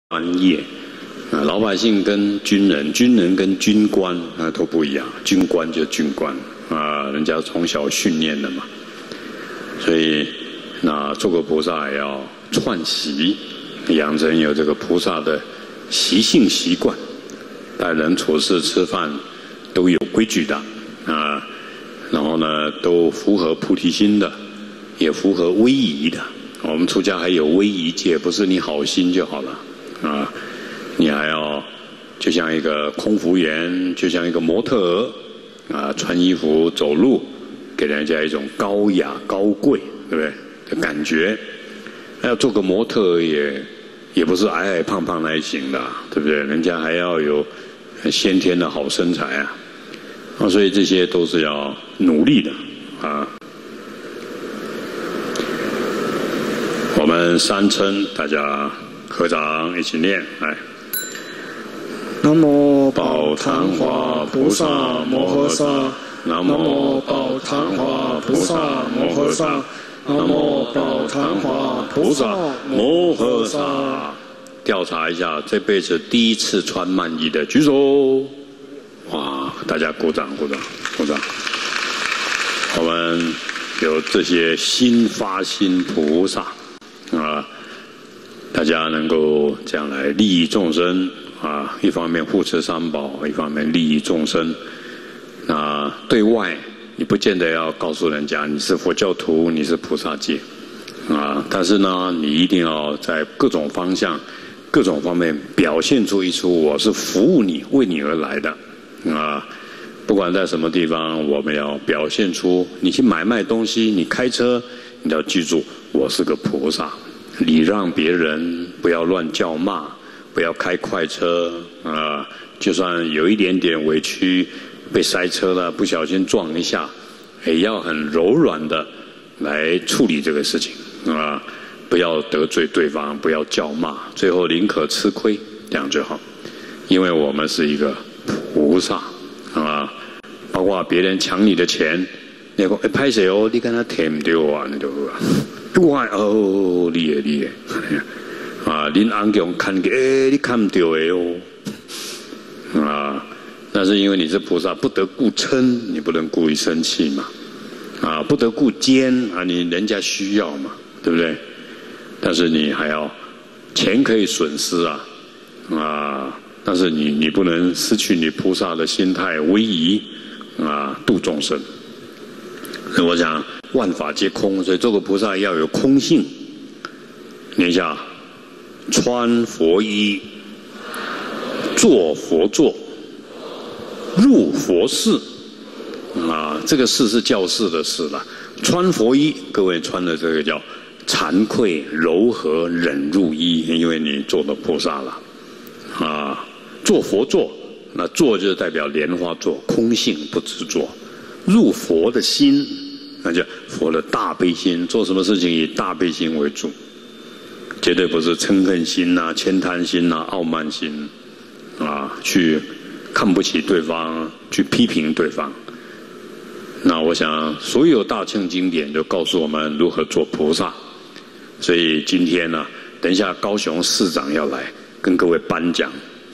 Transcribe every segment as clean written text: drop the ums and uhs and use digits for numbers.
专业啊，老百姓跟军人，军人跟军官啊都不一样，军官就军官啊，人家从小训练的嘛，所以那做个菩萨也要串习，养成有这个菩萨的习性习惯，待人处事吃饭都有规矩的啊，然后呢都符合菩提心的，也符合威仪的。我们出家还有威仪戒，不是你好心就好了啊，你还要就像一个空服员，就像一个模特儿啊，穿衣服走路，给人家一种高雅高贵，对不对的感觉？要做个模特儿也不是矮矮胖胖那一型的，对不对？人家还要有先天的好身材啊，所以这些都是要努力的啊。我们三称，大家合掌一起念，来。 南无宝坛华菩萨摩诃萨，南无宝坛华菩萨摩诃萨，南无宝坛华菩萨摩诃萨。 调查一下，这辈子第一次穿曼衣的举手。哇，大家鼓掌鼓掌鼓掌。我们有这些心发心菩萨啊，大家能够这样来利益众生啊，一方面护持三宝，一方面利益众生。那对外你不见得要告诉人家你是佛教徒，你是菩萨戒啊，但是呢，你一定要在各种方向、各种方面表现出一出我是服务你、为你而来的啊。不管在什么地方，我们要表现出，你去买卖东西，你开车，你要记住，我是个菩萨，礼让别人，不要乱叫骂，不要开快车啊！就算有一点点委屈，被塞车了，不小心撞一下，也要很柔软的来处理这个事情啊！不要得罪对方，不要叫骂，最后宁可吃亏，这样就好。因为我们是一个菩萨啊，包括别人抢你的钱，你讲拍谁哦？你跟他填唔掉啊？你就啊，我哦，厉害厉害啊！恁安强看见，你看唔到的哦啊！那是因为你是菩萨，不得故嗔，你不能故意生气嘛啊！不得故奸啊，你人家需要嘛，对不对？但是你还要钱可以损失啊啊！但是你不能失去你菩萨的心态威仪啊，度众生。所以我讲万法皆空，所以做个菩萨要有空性。念一下：穿佛衣，坐佛座，入佛室。啊，这个室是教室的室了。穿佛衣，各位穿的这个叫惭愧、柔和、忍入衣，因为你做了菩萨了。啊，坐佛座，那座就代表莲花座，空性不执着。入佛的心，那叫佛的大悲心，做什么事情以大悲心为主，绝对不是嗔恨心啊、悭贪心啊、傲慢心啊，去看不起对方，去批评对方。那我想，所有大乘经典就告诉我们如何做菩萨。所以今天呢，等一下高雄市长要来跟各位颁奖，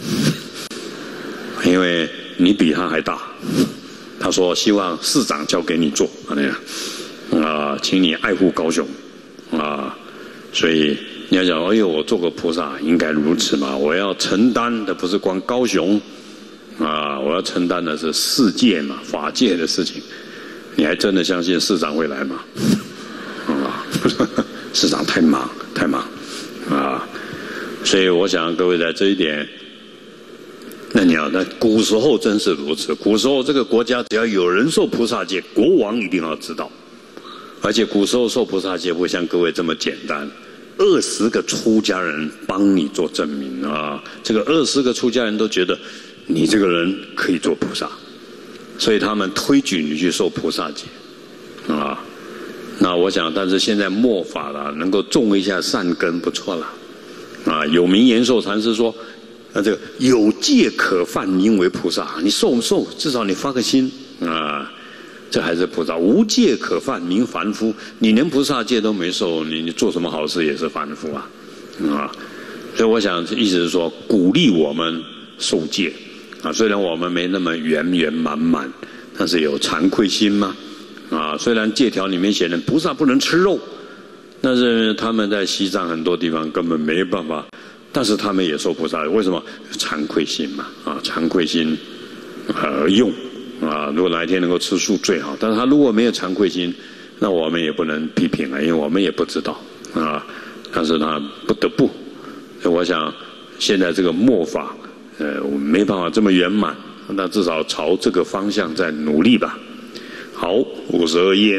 因为你比他还大。他说希望市长交给你做，请你爱护高雄啊。所以你要讲，哎呦，我做个菩萨应该如此嘛，我要承担的不是光高雄啊，我要承担的是世界嘛，法界的事情。你还真的相信市长会来吗？啊，市长太忙太忙啊。所以我想各位在这一点，那古时候真是如此。古时候这个国家只要有人受菩萨戒，国王一定要知道。而且古时候受菩萨戒不像各位这么简单，20个出家人帮你做证明啊。这个20个出家人都觉得你这个人可以做菩萨，所以他们推举你去受菩萨戒啊。那我想，但是现在末法了，能够种一下善根不错了啊。有名延寿禅师说，这个有戒可犯，名为菩萨。你受不受，至少你发个心啊，这还是菩萨。无戒可犯，名凡夫。你连菩萨戒都没受，你做什么好事也是凡夫啊啊。 所以我想意思是说，鼓励我们受戒啊。虽然我们没那么圆圆满满，但是有惭愧心嘛啊。虽然戒条里面写的菩萨不能吃肉，但是他们在西藏很多地方根本没办法，但是他们也受菩萨。为什么？惭愧心嘛啊，惭愧心而用啊。如果哪一天能够吃素最好，但是他如果没有惭愧心，那我们也不能批评了，因为我们也不知道啊。但是他不得不。我想现在这个末法，我们没办法这么圆满，那至少朝这个方向在努力吧。好，52页，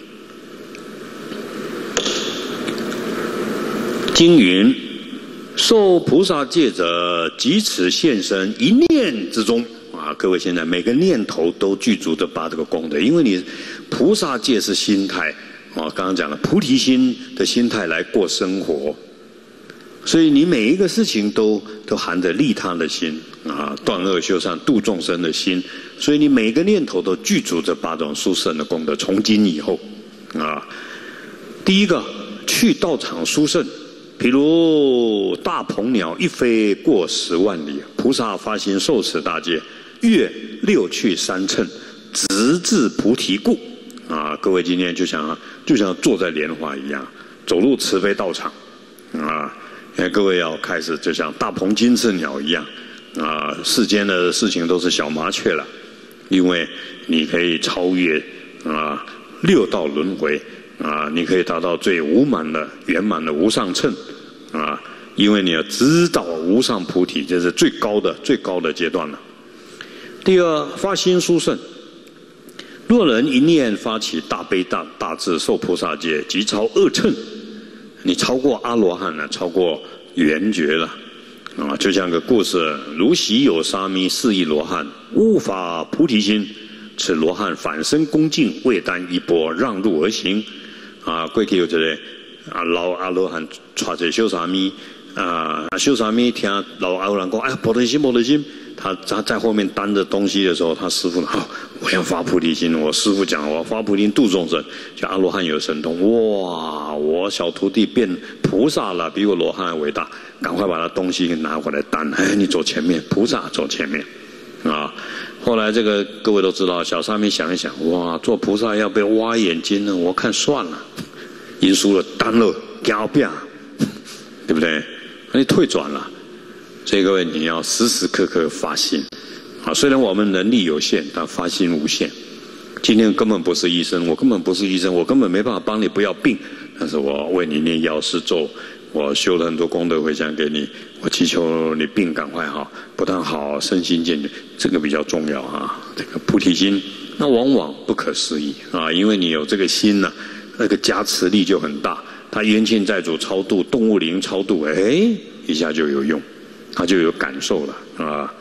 经云：受菩萨戒者，即此现身一念之中啊！各位现在每个念头都具足的把这个功德，因为你菩萨戒是心态啊，刚刚讲了菩提心的心态来过生活。所以你每一个事情都含着利他的心啊，断恶修善、度众生的心。所以你每个念头都具足着8种殊胜的功德。从今以后，啊，第一个去道场殊胜，譬如大鹏鸟一飞过10万里，菩萨发心受持大戒，越6趣3乘，直至菩提故。啊，各位今天就像坐在莲花一样，走入慈悲道场，啊。各位要开始就像大鹏金翅鸟一样啊，世间的事情都是小麻雀了，因为你可以超越啊6道轮回啊，你可以达到最圆满的无上乘啊，因为你要知道无上菩提，这是最高的阶段了。第二，发心殊胜，若人一念发起大悲大智，受菩萨戒，即超2乘。你超过阿罗汉了，超过圆觉了，啊，就像个故事：如昔有沙弥4亿罗汉，无法菩提心，此罗汉反身恭敬，未耽衣钵，让路而行。啊，过去有一个老阿罗汉带着小沙弥，小沙弥听老阿罗汉讲，哎，菩提心，菩提心。他在后面担着东西的时候，他师父我要发菩提心。我师父讲，我要发菩提心度众生。就阿罗汉有神通，哇！我小徒弟变菩萨了，比我罗汉还伟大，赶快把他东西拿回来担。哎，你走前面，菩萨走前面，啊！后来这个各位都知道，小沙弥想一想，哇，做菩萨要被挖眼睛呢，我看算了，赢输了，担了，交变，对不对？那你退转了。所以各位，你要时时刻刻发心啊！虽然我们能力有限，但发心无限。今天根本不是医生，我根本不是医生，我根本没办法帮你不要病，但是我为你念药师咒，我修了很多功德回向给你，我祈求你病赶快好，不但好，身心健全，这个比较重要啊！这个菩提心，那往往不可思议啊！因为你有这个心呢，那个加持力就很大。他冤亲债主超度，动物灵超度，哎，一下就有用。他就有感受了啊！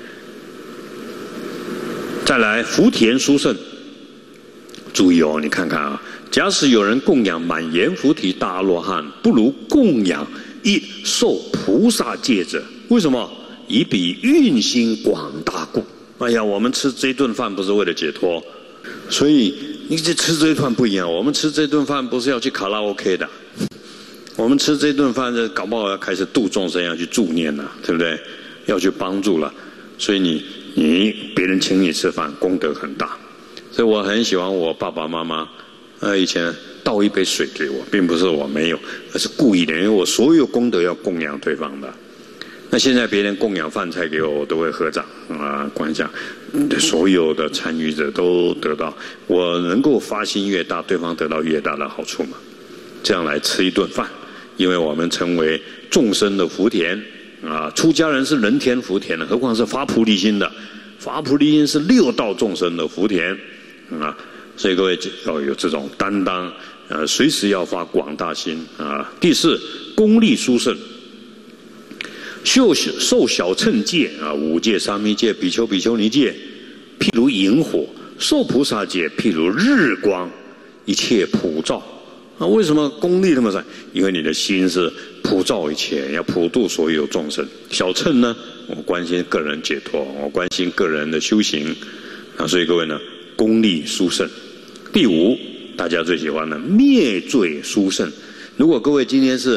再来福田殊胜，注意哦，你看看啊，假使有人供养满言菩提大阿罗汉，不如供养一受菩萨戒者。为什么？以彼运心广大故。哎呀，我们吃这顿饭不是为了解脱，所以你这吃这顿饭不一样。我们吃这顿饭不是要去卡拉 OK 的。我们吃这顿饭，搞不好要开始度众生，要去助念了，对不对？要去帮助了，所以你别人请你吃饭，功德很大。所以我很喜欢我爸爸妈妈，以前倒一杯水给我，并不是我没有，而是故意的，因为我所有功德要供养对方的。那现在别人供养饭菜给我，我都会合掌啊，观想，所有的参与者都得到，我能够发心越大，对方得到越大的好处嘛。这样来吃一顿饭。因为我们成为众生的福田啊，出家人是人天福田的，何况是发菩提心的？发菩提心是6道众生的福田啊，所以各位要有这种担当，随时要发广大心啊。第4，功利殊胜，受小乘戒啊，5戒、沙弥戒、比丘、比丘尼戒，譬如萤火；受菩萨戒，譬如日光，一切普照。那为什么功力那么深？因为你的心是普照一切，要普度所有众生。小乘呢，我关心个人解脱，我关心个人的修行啊，所以各位呢，功力殊胜。第5，大家最喜欢的灭罪殊胜。如果各位今天是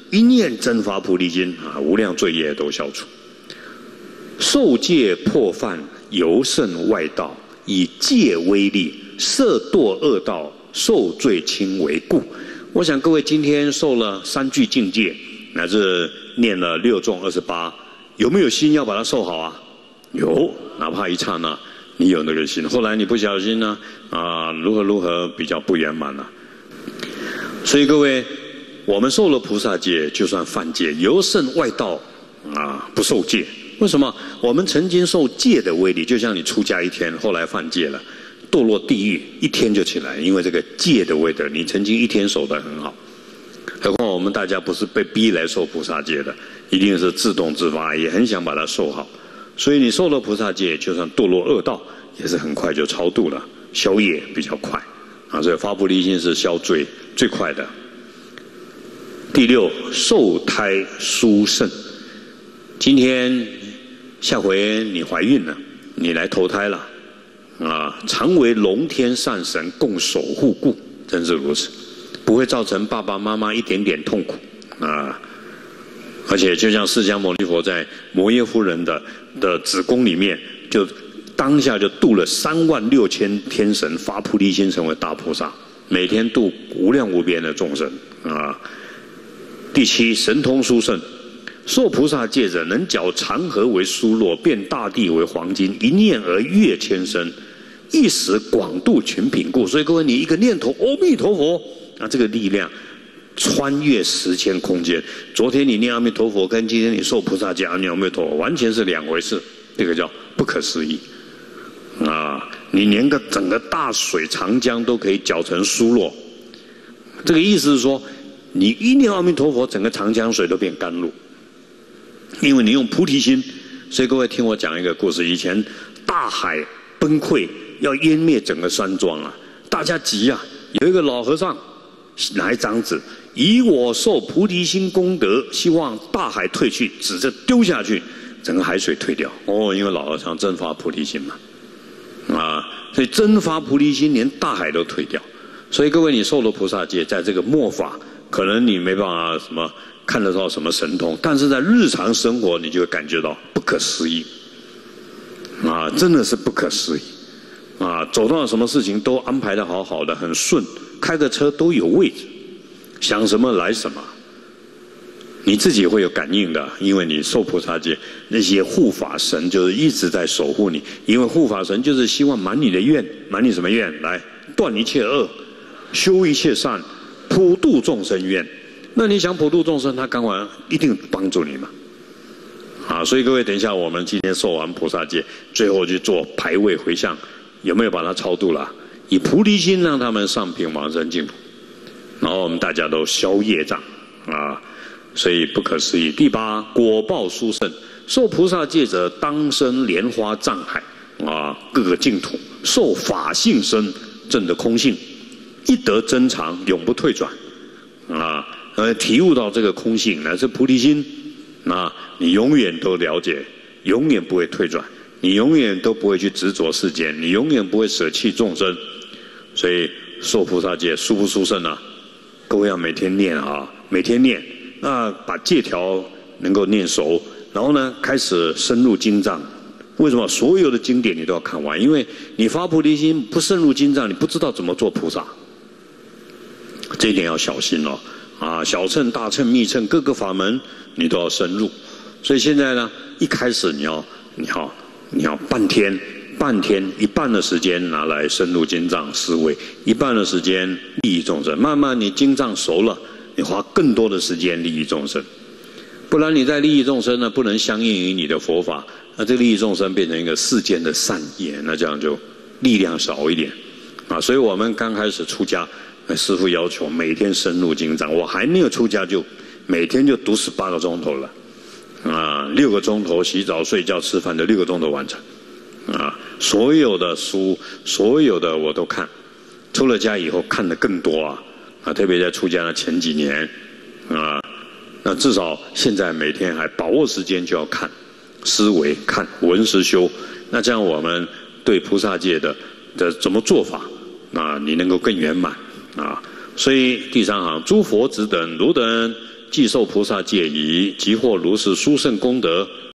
一念真发菩提心啊，无量罪业都消除。受戒破犯，由胜外道，以戒威力，摄堕恶道，受罪轻为故。我想各位今天受了3句境界，乃至念了6众28，有没有心要把它受好啊？有，哪怕一刹那，你有那个心。后来你不小心呢，如何比较不圆满了。所以各位，我们受了菩萨戒，就算犯戒，由胜外道不受戒。为什么？我们曾经受戒的威力，就像你出家1天，后来犯戒了，堕落地狱1天就起来，因为这个戒的威德，你曾经1天守得很好。何况我们大家不是被逼来受菩萨戒的，一定是自动自发，也很想把它受好。所以你受了菩萨戒，就算堕落恶道，也是很快就超度了，消业比较快所以发菩提心是消罪最快的。第6，受胎殊胜。今天下回你怀孕了，你来投胎了常为龙天善神共守护故，真是如此，不会造成爸爸妈妈一点点痛苦而且就像释迦牟尼佛在摩耶夫人的子宫里面，就当下就度了36000天神，发菩提心成为大菩萨，每天度无量无边的众生第7，神通殊胜。受菩萨戒者，能矫长河为疏落，变大地为黄金，一念而越千生，一时广度群品故。所以各位，你一个念头，阿弥陀佛这个力量穿越时间空间。昨天你念阿弥陀佛，跟今天你受菩萨戒念阿弥陀佛，完全是2回事。这个叫不可思议你连个整个大水长江都可以搅成疏落。这个意思是说，你一念阿弥陀佛，整个长江水都变甘露。因为你用菩提心，所以各位听我讲一个故事。以前大海崩溃，要淹灭整个山庄大家急有一个老和尚拿一张纸，以我受菩提心功德，希望大海退去，指着丢下去，整个海水退掉。因为老和尚真发菩提心嘛所以真发菩提心，连大海都退掉。所以各位，你受了菩萨戒，在这个末法，可能你没办法什么看得到什么神通，但是在日常生活你就会感觉到不可思议真的是不可思议走到什么事情都安排得好好的，很顺，开个车都有位置，想什么来什么，你自己会有感应的。因为你受菩萨戒，那些护法神就是一直在守护你，因为护法神就是希望满你的愿。满你什么愿？来断一切恶，修一切善，普度众生愿。那你想普度众生，他刚完一定帮助你嘛所以各位，等一下我们今天受完菩萨戒，最后去做牌位回向，有没有把它超度了？以菩提心让他们上品往生净土，然后我们大家都消业障所以不可思议。第8，果报殊胜。受菩萨戒者，当生莲花藏海各个净土，受法性身，证得空性，一得真常，永不退转体悟到这个空性，乃是菩提心你永远都了解，永远不会退转，你永远都不会去执着世间，你永远不会舍弃众生。所以受菩萨戒殊不殊胜各位要每天念每天念，把戒条能够念熟，然后呢开始深入经藏。为什么？所有的经典你都要看完，因为你发菩提心不深入经藏，你不知道怎么做菩萨，这一点要小心小乘、大乘、密乘各个法门你都要深入。所以现在呢，一开始你要半天一半的时间拿来深入经藏思维，一半的时间利益众生。慢慢你经藏熟了，你花更多的时间利益众生。不然你在利益众生呢，不能相应于你的佛法，那这利益众生变成一个世间的善业，那这样就力量少一点所以我们刚开始出家，师父要求每天深入经藏，我还没有出家就每天就读18个钟头了6个钟头洗澡睡觉吃饭的6个钟头完成所有的书所有的我都看，出了家以后看得更多特别在出家的前几年那至少现在每天还把握时间就要看思维，看闻思修，那这样我们对菩萨戒的怎么做法你能够更圆满所以第3行，诸佛子等汝等既受菩萨戒仪，即获如是殊胜功德。